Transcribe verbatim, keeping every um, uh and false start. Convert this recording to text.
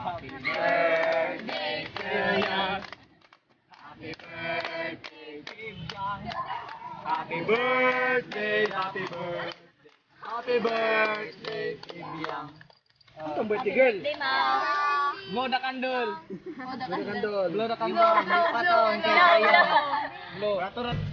Happy birthday to you. Happy birthday, Bibian. Happy birthday, happy birthday. Happy birthday, Bibian. Ang birthday girl. Birthday, Ma. Blow the candle. Moda Blow the candle. Blow the candle. Blow, blow, blow. Patong. Blow, blow. Blow.